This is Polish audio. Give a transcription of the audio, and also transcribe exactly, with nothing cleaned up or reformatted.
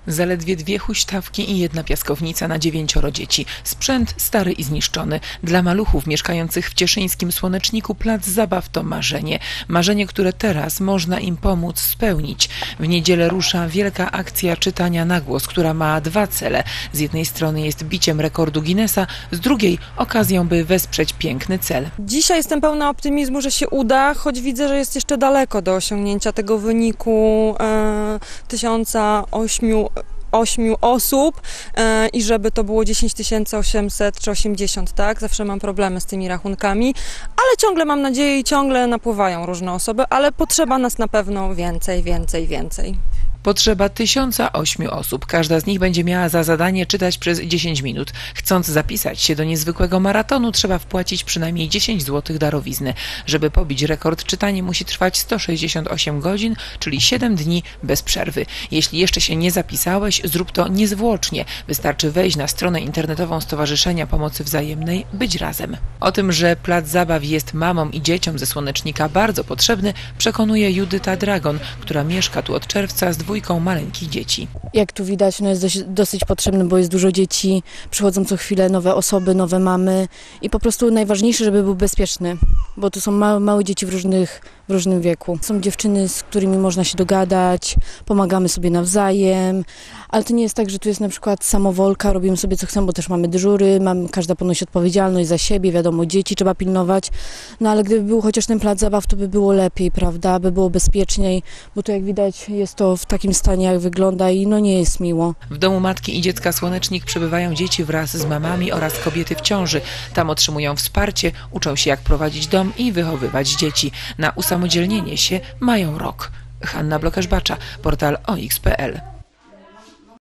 Zaledwie dwie huśtawki i jedna piaskownica na dziewięcioro dzieci. Sprzęt stary i zniszczony. Dla maluchów mieszkających w cieszyńskim Słoneczniku plac zabaw to marzenie. Marzenie, które teraz można im pomóc spełnić. W niedzielę rusza wielka akcja czytania na głos, która ma dwa cele. Z jednej strony jest biciem rekordu Guinnessa, z drugiej okazją, by wesprzeć piękny cel. Dzisiaj jestem pełna optymizmu, że się uda, choć widzę, że jest jeszcze daleko do osiągnięcia tego wyniku e, tysiąca ośmiu ośmiu osób e, i żeby to było dziesięć tysięcy osiemset czy osiemdziesiąt, tak? Zawsze mam problemy z tymi rachunkami, ale ciągle mam nadzieję i ciągle napływają różne osoby, ale potrzeba nas na pewno więcej, więcej, więcej. Potrzeba tysiąca ośmiu osób. Każda z nich będzie miała za zadanie czytać przez dziesięć minut. Chcąc zapisać się do niezwykłego maratonu, trzeba wpłacić przynajmniej dziesięć złotych darowizny. Żeby pobić rekord, czytanie musi trwać sto sześćdziesiąt osiem godzin, czyli siedem dni bez przerwy. Jeśli jeszcze się nie zapisałeś, zrób to niezwłocznie. Wystarczy wejść na stronę internetową Stowarzyszenia Pomocy Wzajemnej Być Razem. O tym, że plac zabaw jest mamom i dzieciom ze Słonecznika bardzo potrzebny, przekonuje Judyta Dragon, która mieszka tu od czerwca z dwójką maleńkich dzieci. Jak tu widać, no jest dość, dosyć potrzebny, bo jest dużo dzieci, przychodzą co chwilę nowe osoby, nowe mamy i po prostu najważniejsze, żeby był bezpieczny, bo tu są małe, małe dzieci w, różnych, w różnym wieku. Są dziewczyny, z którymi można się dogadać, pomagamy sobie nawzajem, ale to nie jest tak, że tu jest na przykład samowolka, robimy sobie co chcemy, bo też mamy dyżury, mamy, każda ponosi odpowiedzialność za siebie, wiadomo, dzieci trzeba pilnować, no ale gdyby był chociaż ten plac zabaw, to by było lepiej, prawda, by było bezpieczniej, bo tu jak widać jest to w takim stanie, jak wygląda i no nie jest miło. W domu Matki i Dziecka Słonecznik przebywają dzieci wraz z mamami oraz kobiety w ciąży. Tam otrzymują wsparcie, uczą się jak prowadzić dom i wychowywać dzieci. Na usamodzielnienie się mają rok. Hanna Blokerz-Bacza, portal o iks kropka pe el.